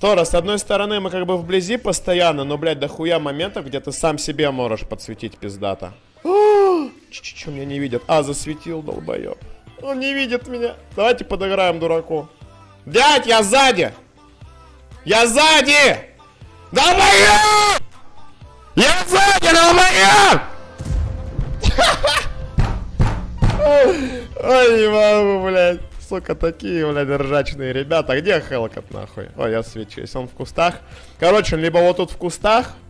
Тора, с одной стороны, мы как бы вблизи постоянно, но, блядь, дохуя моментов, где ты сам себе можешь подсветить пиздато. Че меня не видят? А, засветил, долбоёб. Он не видит меня. Давайте подыграем дураку. Дядь, я сзади! Я сзади! Долбоёб! Я сзади, долбоёб! Ой, не могу, блядь. Сука, такие, блядь, ржачные ребята. Где Хелкот, нахуй? Ой, я свечусь. Он в кустах. Короче, он либо вот тут в кустах,